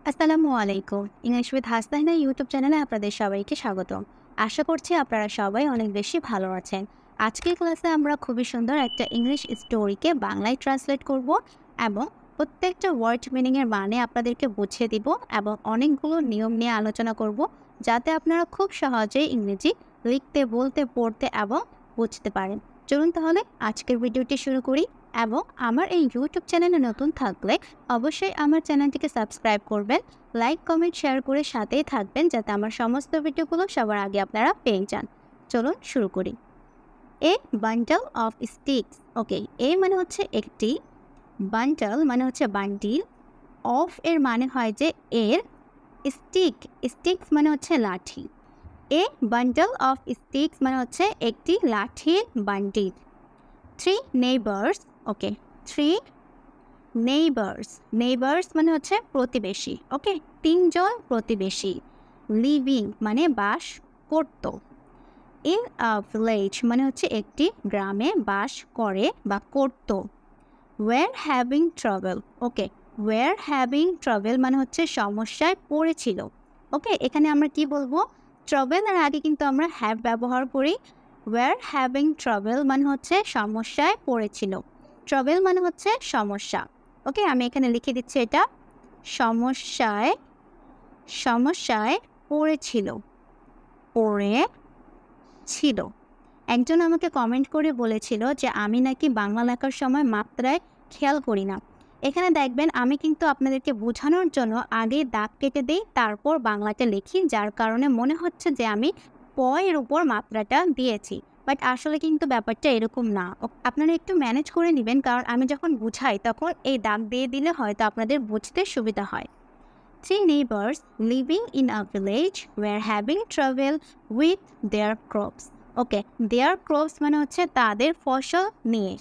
আসসালামু আলাইকুম। English with Hasnaina YouTube চ্যানেলে আপনাদের সবাইকে স্বাগতম। আশা করছি আপনারা সবাই অনেক বেশি ভালো আছেন। আজকের ক্লাসে আমরা খুবই সুন্দর একটা ইংলিশ স্টোরিকে বাংলায় ট্রান্সলেট করব এবং প্রত্যেকটা ওয়ার্ড মিনিংয়ের মানে আপনাদেরকে বুঝিয়ে দিব এবং অনেকগুলো নিয়ম নিয়ে আলোচনা করব, যাতে আপনারা খুব সহজেই ইংরেজি লিখতে, বলতে, পড়তে এবং বুঝতে পারেন। চলুন তাহলে আজকের ভিডিওটি শুরু করি। এবং আমার এই ইউটিউব চ্যানেলে নতুন থাকলে অবশ্যই আমার চ্যানেলটিকে সাবস্ক্রাইব করবেন, লাইক, কমেন্ট, শেয়ার করে সাথেই থাকবেন, যাতে আমার সমস্ত ভিডিওগুলো সবার আগে আপনারা পেয়ে যান। চলুন শুরু করি। A bundle of sticks. Okay, a মানে হচ্ছে একটি, বান্ডল মানে হচ্ছে বান্ডিল, অফ এর মানে হয় যে এর, স্টিক্স মানে হচ্ছে লাঠি। এ বান্ডল অফ স্টিক্স মানে হচ্ছে একটি লাঠির bundle. Three neighbours. Okay, three neighbours মানে হচ্ছে প্রতিবেশী। ওকে, তিনজন প্রতিবেশী। লিভিং মানে বাস করত। ইন আ ভিলেজ মানে হচ্ছে একটি গ্রামে বাস করে বা করত। Were having trouble. Okay, were having trouble মানে হচ্ছে সমস্যায় পড়েছিল। ওকে, এখানে আমরা কি বলবো? ট্রাভেলের আগে কিন্তু আমরা হ্যাভ ব্যবহার করি। ওয়ার হ্যাভিং ট্রাভেল মানে হচ্ছে সমস্যায় পড়েছিল। ট্রাভেল মানে হচ্ছে সমস্যা। ওকে, আমি এখানে লিখে দিচ্ছি এটা, সমস্যায় পড়েছিল। একজন আমাকে কমেন্ট করে বলেছিল যে আমি নাকি বাংলা লেখার সময় মাত্রায় খেয়াল করি না। এখানে দেখবেন আমি কিন্তু আপনাদেরকে বোঝানোর জন্য আগে দাগ কেটে দিই, তারপর বাংলাটা লিখি, যার কারণে মনে হচ্ছে যে আমি প এর উপর মাত্রাটা দিয়েছি, বাট আসলে কিন্তু ব্যাপারটা এরকম না। আপনারা একটু ম্যানেজ করে নেবেন, কারণ আমি যখন বুঝাই তখন এই দাগ দিয়ে দিলে হয়তো আপনাদের বুঝতে সুবিধা হয়। Three neighbors living in a village were having trouble with their crops. Okay, their crops মানে হচ্ছে তাদের ফসল নিয়ে।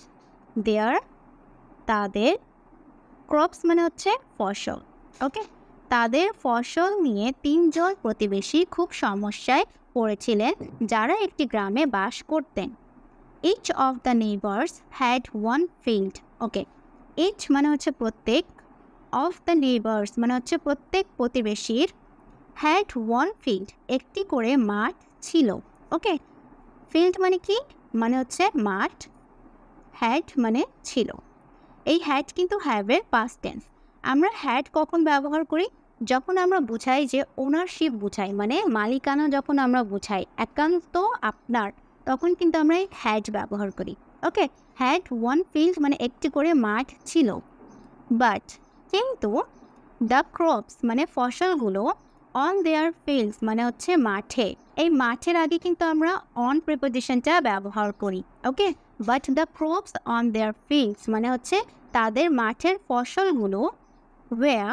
তাদের ক্রপস মানে হচ্ছে ফসল। ওকে, তাদের ফসল নিয়ে তিনজন প্রতিবেশী খুব সমস্যায় পড়েছিলেন, যারা একটি গ্রামে বাস করতেন। Each of the neighbours had one field. Okay, each মানে হচ্ছে প্রত্যেক, অফ দ্য নেইবার্স মানে হচ্ছে প্রত্যেক প্রতিবেশীর, হ্যাড ওয়ান ফিল্ড একটি করে মাঠ ছিল। ওকে, ফিল্ড মানে কি? মানে হচ্ছে মাঠ, হ্যাড মানে ছিল। এই হ্যাড কিন্তু হ্যাভের পাস্ট টেন্স। আমরা হ্যাড কখন ব্যবহার করি? যখন আমরা বুঝাই যে ওনারশিপ বুঝাই, মানে মালিকানা যখন আমরা বুঝাই, একান্ত আপনার, তখন কিন্তু আমরা এই হ্যাড ব্যবহার করি। ওকে, হ্যাড ওয়ান ফিল্ড মানে একটি করে মাঠ ছিল। বাট কিন্তু দ্য ক্রপস মানে ফসলগুলো, অন দেয়ার ফিল্ডস মানে হচ্ছে মাঠে। এই মাঠের আগে কিন্তু আমরা অন প্রিপোজিশনটা ব্যবহার করি। Okay, but the crops on their fields মানে হচ্ছে তাদের মাঠের ফসলগুলো, ওয়্যার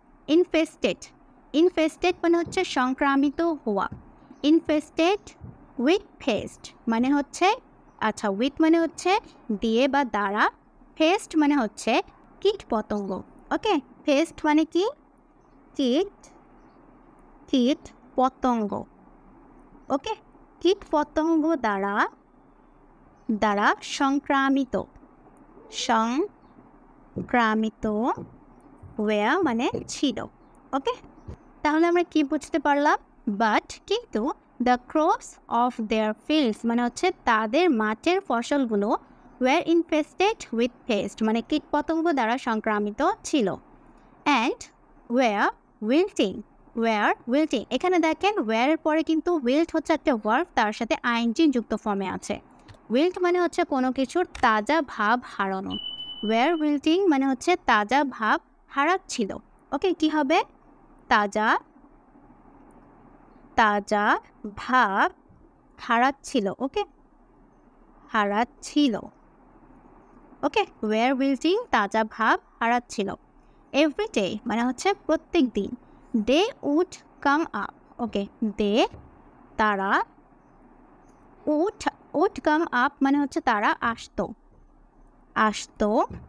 ইনফেস্টেড মানে হচ্ছে সংক্রামিত হওয়া। ইনফেস্টেড উইথ পেস্ট মানে হচ্ছে, আচ্ছা, উইথ মানে হচ্ছে দিয়ে বা দ্বারা, পেস্ট মানে হচ্ছে কীট পতঙ্গ। ওকে, পেস্ট মানে কি? কীট পতঙ্গ। ওকে, কীট পতঙ্গ দ্বারা সংক্রামিত। ওয়্যার মানে ছিল। ওকে, তাহলে আমরা কি বুঝতে পারলাম? বাট কিন্তু the crops of their fields মানে হচ্ছে তাদের মাঠের ফসলগুলো, ওয়্যার ইনফেস্টেড উইথ পেস্ট মানে কীট পতঙ্গ দ্বারা সংক্রামিত ছিল। And were wilting. এখানে দেখেন ওয়্যারের পরে কিন্তু উইল্ট হচ্ছে একটা ভার্ব, তার সাথে আইএনজি যুক্ত ফর্মে আছে। উইল্ট মানে হচ্ছে কোনো কিছুর তাজা ভাব হারানো। ওয়্যার উইল্টিং মানে হচ্ছে তাজা ভাব হারাচ্ছিল। ওকে, কি হবে? তাজা ভাব হারাচ্ছিল। ওকে, ওকে, ওয়্যার উইল্টিং তাজা ভাব হারাচ্ছিল। এভরিডে মানে হচ্ছে প্রত্যেক দিন। দে উড কাম আপ। ওকে, তারা, উড কাম আপ মানে হচ্ছে তারা আসতো।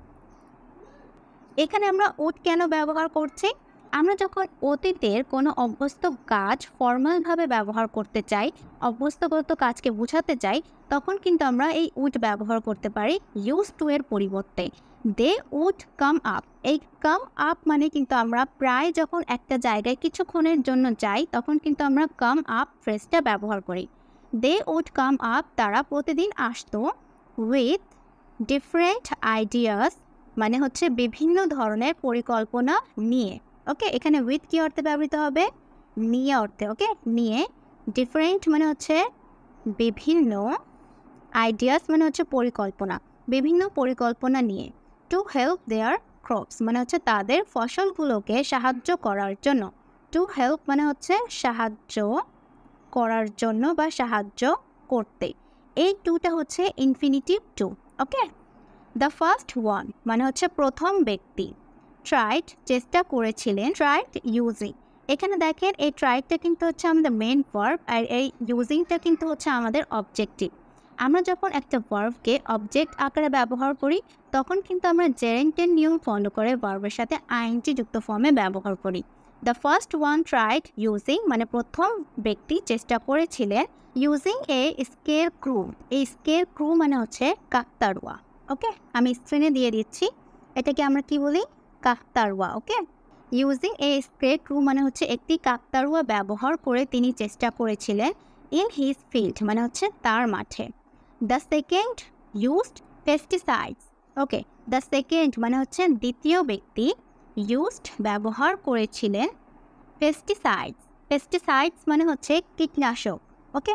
এখানে আমরা উড কেন ব্যবহার করছি? আমরা যখন অতীতের কোনো অভ্যস্ত কাজ ফর্মালভাবে ব্যবহার করতে চাই, অভ্যস্তগত কাজকে বোঝাতে চাই, তখন কিন্তু আমরা এই উড ব্যবহার করতে পারি ইউজ টু এর পরিবর্তে। They would come up. এই কাম আপ মানে কিন্তু আমরা প্রায় যখন একটা জায়গায় কিছুক্ষণের জন্য যাই তখন কিন্তু আমরা কাম আপ ফ্রেজটা ব্যবহার করি। দে উড কাম আপ, তারা প্রতিদিন আসতো, উইথ ডিফারেন্ট আইডিয়াস মানে হচ্ছে বিভিন্ন ধরনের পরিকল্পনা নিয়ে। ওকে, এখানে উইথ কী অর্থে ব্যবহৃত হবে? নিয়ে অর্থে। ওকে, নিয়ে। ডিফারেন্ট মানে হচ্ছে বিভিন্ন, আইডিয়াস মানে হচ্ছে পরিকল্পনা, বিভিন্ন পরিকল্পনা নিয়ে। টু হেল্প দেয়ার ক্রপস মানে হচ্ছে তাদের ফসলগুলোকে সাহায্য করার জন্য। টু হেল্প মানে হচ্ছে সাহায্য করার জন্য বা সাহায্য করতে। এই টুটা হচ্ছে infinitive to. Okay, the first one মানে হচ্ছে প্রথম ব্যক্তি। ট্রাইড চেষ্টা করেছিলেন, ট্রাইড ইউজিং। এখানে দেখেন এই ট্রাইডটা কিন্তু হচ্ছে আমাদের মেন ভার্ব, আর এই ইউজিংটা কিন্তু হচ্ছে আমাদের অবজেক্টিভ। আমরা যখন একটা ভার্বকে অবজেক্ট আকারে ব্যবহার করি তখন কিন্তু আমরা জেরেন্টের নিয়ম ফলো করে ভার্বের সাথে আইএনজি যুক্ত ফর্মে ব্যবহার করি। The first one tried using মানে প্রথম ব্যক্তি চেষ্টা করেছিলেন ইউজিং এ স্কের ক্রু। এই স্কের ক্রু মানে হচ্ছে কাকতাড়ুয়া। ওকে, আমি স্ক্রিনে দিয়ে দিচ্ছি, এটাকে আমরা কি বলি? কাকতাড়ুয়া। ওকে, ইউজিং এ স্কের ক্রু মানে হচ্ছে একটি কাকতাড়ুয়া ব্যবহার করে তিনি চেষ্টা করেছিলেন ইন হিজ ফিল্ড মানে হচ্ছে তার মাঠে। The second used pesticides. Okay, the second মানে হচ্ছে দ্বিতীয় ব্যক্তি, ইউজড ব্যবহার করেছিলেন পেস্টিসাইডস। পেস্টিসাইডস মানে হচ্ছে কীটনাশক। ওকে,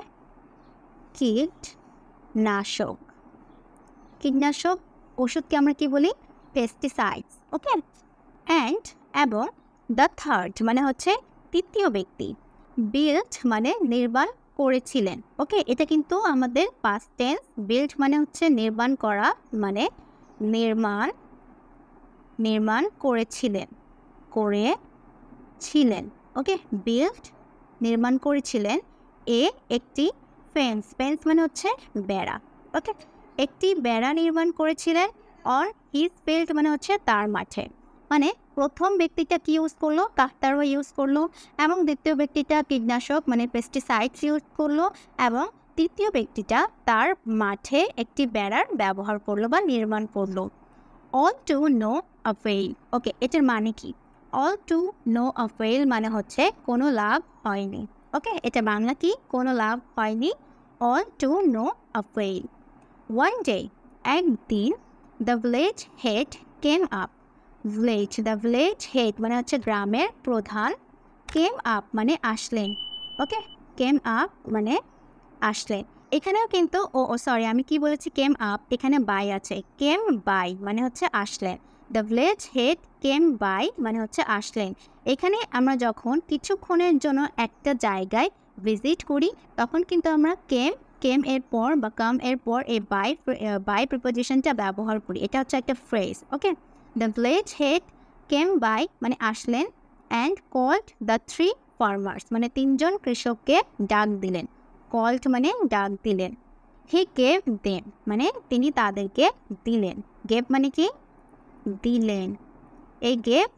কীটনাশক, কীটনাশক ওষুধকে আমরা কি বলি? পেস্টিসাইডস। ওকে, অ্যান্ড এবং দ্য থার্ড মানে হচ্ছে তৃতীয় ব্যক্তি, বিল্ড মানে নির্মাণ করেছিলেন। ওকে, এটা কিন্তু আমাদের পাস্ট টেন্স। বিল্ড মানে হচ্ছে নির্মাণ করা, মানে নির্মাণ করেছিলেন, করেছিলেন। ওকে, বিল্ড নির্মাণ করেছিলেন একটি ফেন্স। ফেন্স মানে হচ্ছে বেড়া। ওকে, একটি বেড়া নির্মাণ করেছিলেন অন হিজ ফিল্ড মানে হচ্ছে তার মাঠে। মানে প্রথম ব্যক্তিটা কি ইউজ করলো? কাকতাড়ুয়া ইউজ করলো, এবং দ্বিতীয় ব্যক্তিটা কীটনাশক মানে পেস্টিসাইডস ইউজ করলো, এবং তৃতীয় ব্যক্তিটা তার মাঠে একটি বেড়ার ব্যবহার করলো বা নির্মাণ করলো। All to no avail. Okay, এটার মানে কি? অল টু নো অ্যাভেইল মানে হচ্ছে কোনো লাভ হয়নি। ওকে, এটা বাংলা কি? কোনো লাভ হয়নি। All to no avail. One day একদিন, the village head came up. Village, the village head মানে হচ্ছে গ্রামের প্রধান, কেম আপ মানে আসলেন। ওকে, কেম আপ মানে আসলেন। এখানেও কিন্তু সরি আমি কি বলেছি? কেম আপ, এখানে বাই আছে। কেম বাই মানে হচ্ছে আসলেন। The village head came by মানে হচ্ছে আসলেন। এখানে আমরা যখন কিছুক্ষণের জন্য একটা জায়গায় ভিজিট করি তখন কিন্তু আমরা কেম এর পর বা কাম এর পর এই বাই প্রিপোজিশনটা ব্যবহার করি। এটা হচ্ছে একটা phrase. Okay, the village head came by মানে আসলেন, and called the three farmers মানে তিনজন কৃষককে ডাক দিলেন। কল্ড মানে ডাক দিলেন। হি গেভ দেম মানে তিনি তাদেরকে দিলেন। গেভ মানে কি? দিলেন। এই গেভ,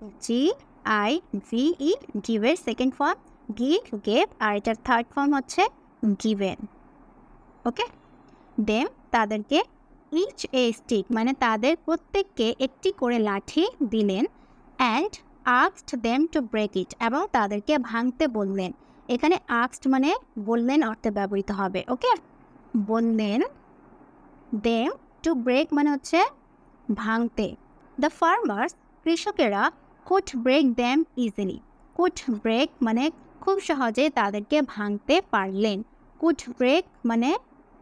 GIVE, গিভের সেকেন্ড ফর্ম গেভ, আর এটার থার্ড ফর্ম হচ্ছে গিভেন। ওকে, দেম তাদেরকে, ইচ এ স্টিক মানে তাদের প্রত্যেককে একটি করে লাঠি দিলেন, and asked them to break it এবং তাদেরকে ভাঙতে বললেন। এখানে আস্কড মানে বললেন অর্থে ব্যবহৃত হবে। ওকে, বললেন। দেম টু ব্রেক মানে হচ্ছে ভাঙতে। দ্য ফার্মার্স কৃষকেরা could break them easily. Could break মানে খুব সহজে তাদেরকে ভাঙতে পারলেন। কুড ব্রেক মানে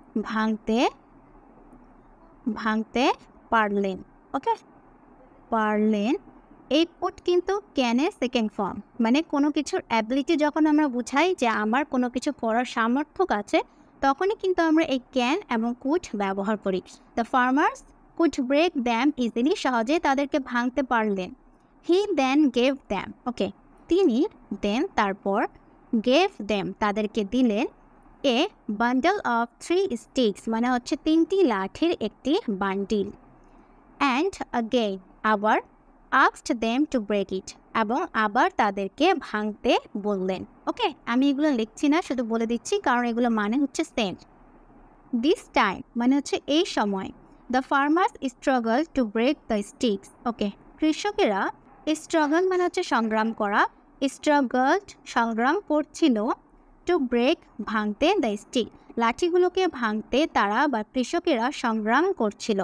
ভাঙতে পারলেন। ওকে, পারলেন। এই কুড কিন্তু ক্যানের সেকেন্ড ফর্ম, মানে কোনো কিছুর অ্যাবিলিটি যখন আমরা বুঝাই যে আমার কোনো কিছু করার সামর্থ্য আছে তখনই কিন্তু আমরা এই ক্যান এবং কুড ব্যবহার করি। The farmers could break them easily, সহজে তাদেরকে ভাঙতে পারলেন। হি দেন গেভ দ্যাম, ওকে, তিনি দেন তারপর, গেভ দ্যাম তাদেরকে দিলেন, এ বান্ডল অফ 3 স্টিক্স মানে হচ্ছে 3টি লাঠির একটি বান্ডিল, অ্যান্ড আগেইন আবার, asked them to break it এবং আবার তাদেরকে ভাঙতে বললেন। ওকে, আমি এগুলো লিখছি না, শুধু বলে দিচ্ছি কারণ এগুলো মানে হচ্ছে সেম। দিস টাইম মানে হচ্ছে এই সময়, the farmers struggle to break the sticks. Okay, কৃষকেরা স্ট্রাগল মানে হচ্ছে সংগ্রাম করা, স্ট্রাগল সংগ্রাম করছিল, টু ব্রেক ভাঙতে, দ্য স্টিক লাঠিগুলোকে ভাঙতে তারা বা কৃষকেরা সংগ্রাম করছিল,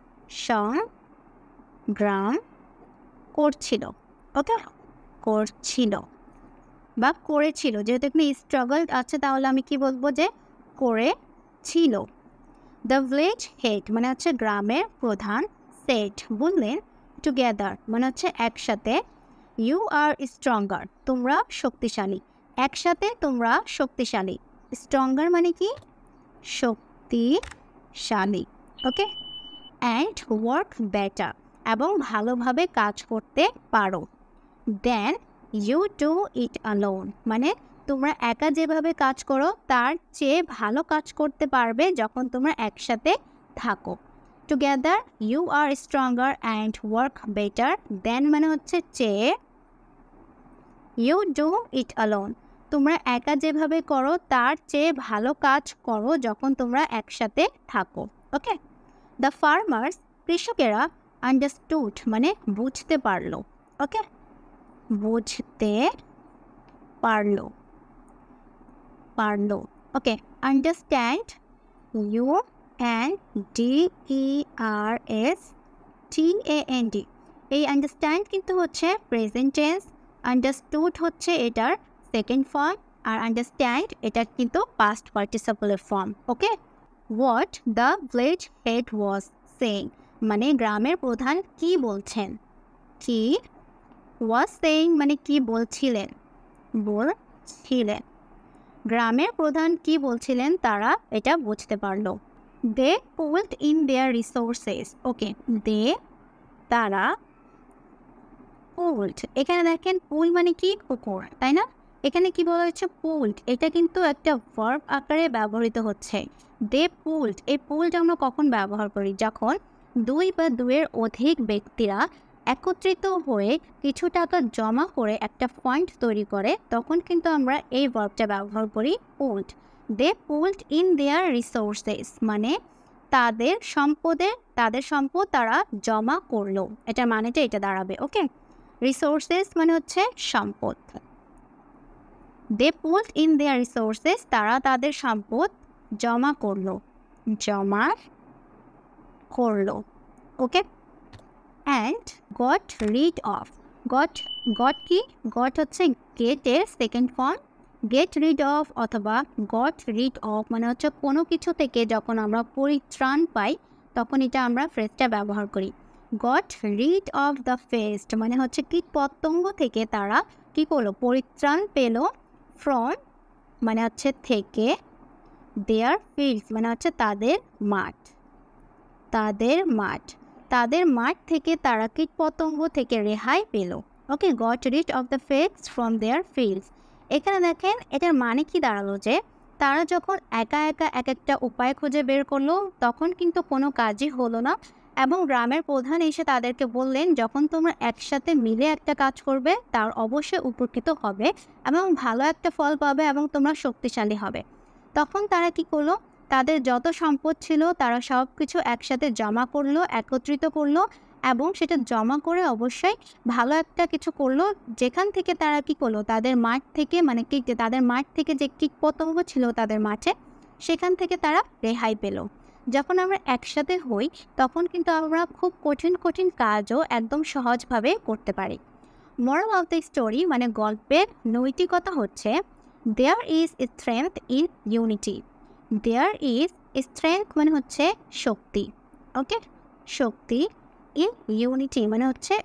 সংগ্রাম করছিল। ওকে, করছিল বা করেছিল, যেহেতু এখানে স্ট্রাগল আছে তাহলে আমি কি বলবো যে করেছিল। দ্য ভিলেজ হেড মানে হচ্ছে গ্রামের প্রধান, সেট বললেন, টুগেদার মানে হচ্ছে একসাথে, ইউ আর স্ট্রঙ্গার তোমরা শক্তিশালী, একসাথে তোমরা শক্তিশালী, স্ট্রঙ্গার মানে কি শক্তিশালী। ওকে, অ্যান্ড ওয়ার্ক বেটার এবং ভালোভাবে কাজ করতে পারো, then you do it alone মানে তোমরা একা যেভাবে কাজ করো তার চেয়ে ভালো কাজ করতে পারবে যখন তোমরা একসাথে থাকো। Together you are stronger and work better than মানে হচ্ছে চেয়ে, ইউ ডু ইট অ্যালোন তোমরা একা যেভাবে করো তার চেয়ে ভালো কাজ করো যখন তোমরা একসাথে থাকো। ওকে, দ্য ফার্মার্স কৃষকেরা আন্ডারস্টুড মানে বুঝতে পারলো। ওকে, বুঝতে পারলো, পারলো। Okay, understand, U N D E R S T A N D, এই আন্ডারস্ট্যান্ড কিন্তু হচ্ছে প্রেজেন্ট টেন্স, আন্ডারস্টুড হচ্ছে এটার সেকেন্ড ফর্ম, আর আন্ডারস্ট্যান্ড এটা কিন্তু পাস্ট পার্টিসিপলের form. Okay, what the village head was saying মানে গ্রামের প্রধান কি বলছেন, কি ওয়াজ সেইং মানে কি বলছিলেন, বলছিলেন, গ্রামের প্রধান কি বলছিলেন তারা এটা বুঝতে পারলো। They pooled in their resources. Okay, they তারা, পুলড এখানে দেখেন পুল মানে কি পুকুর, তাই না? এখানে কি বলা হচ্ছে পুলড, এটা কিন্তু একটা ভার্ব আকারে ব্যবহৃত হচ্ছে। দে পুলড, এই পুলড আমরা কখন ব্যবহার করি, যখন দুই বা দুইয়ের অধিক ব্যক্তিরা একত্রিত হয়ে কিছু টাকা জমা করে একটা ফান্ড তৈরি করে, তখন কিন্তু আমরা এই ভার্বটা ব্যবহার করি pooled. They pooled in their resources মানে তাদের সম্পদ তারা জমা করলো, এটা মানেটা এটা দাঁড়াবে। ওকে, রিসোর্সেস মানে হচ্ছে সম্পদ, they pooled in their resources তারা তাদের সম্পদ জমা করলো, জমা করলো। Okay, and got rid of, got কি, গট হচ্ছে গেটের second form, get rid of অথবা গট রিড অফ মানে হচ্ছে কোনো কিছু থেকে যখন আমরা পরিত্রাণ পাই তখন এটা আমরা ফ্রেজটা ব্যবহার করি। Got rid of the pest মানে হচ্ছে কীট পতঙ্গ থেকে তারা কী করলো, পরিত্রাণ পেল, ফ্রম মানে হচ্ছে থেকে, দেয়ার ফিল্ডস মানে হচ্ছে তাদের মাঠ, তাদের মাঠ থেকে তারা কীট পতঙ্গ থেকে রেহাই পেল। Okay, got rid of the pest from their fields. এখানে দেখেন এটার মানে কি দাঁড়ালো যে তারা যখন একা একা এক একটা উপায় খুঁজে বের করলো তখন কিন্তু কোনো কাজই হলো না, এবং গ্রামের প্রধান এসে তাদেরকে বললেন যখন তোমরা একসাথে মিলে একটা কাজ করবে তার অবশ্যই উপকৃত হবে এবং ভালো একটা ফল পাবে এবং তোমরা শক্তিশালী হবে। তখন তারা কি করলো, তাদের যত সম্পদ ছিল তারা সব কিছু একসাথে জমা করলো, একত্রিত করলো এবং সেটা জমা করে অবশ্যই ভালো একটা কিছু করলো, যেখান থেকে তারা কি করলো, তাদের মাঠ থেকে মানে কি তাদের মাঠ থেকে যে কীটপতঙ্গ ছিল তাদের মাঠে সেখান থেকে তারা রেহাই পেল। যখন আমরা একসাথে হই তখন কিন্তু আমরা খুব কঠিন কঠিন কাজও একদম সহজভাবে করতে পারি। মোরাল অফ দ্য স্টোরি মানে গল্পের নৈতিকতা হচ্ছে there is strength in unity, there is strength মানে হচ্ছে শক্তি। ওকে, শক্তি, ইন ইউনিটি মানে হচ্ছে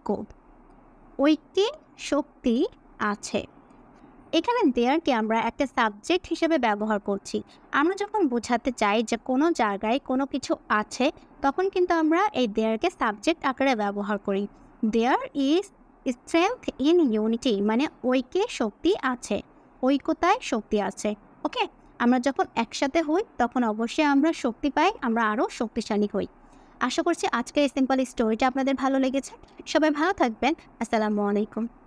ঐক্যে শক্তি আছে। এখানে দেয়ারকে আমরা একটা সাবজেক্ট হিসেবে ব্যবহার করছি। আমরা যখন বোঝাতে চাই যে কোনো জায়গায় কোনো কিছু আছে তখন কিন্তু আমরা এই দেয়ারকে সাবজেক্ট আকারে ব্যবহার করি। There is strength in unity মানে ঐক্যে শক্তি আছে, ঐক্যতায় শক্তি আছে। ওকে, আমরা যখন একসাথে হই তখন অবশ্যই আমরা শক্তি পাই, আমরা আরও শক্তিশালী হই। আশা করছি আজকের এই সিম্পল স্টোরিটা আপনাদের ভালো লেগেছে। সবাই ভালো থাকবেন। আসসালামু আলাইকুম।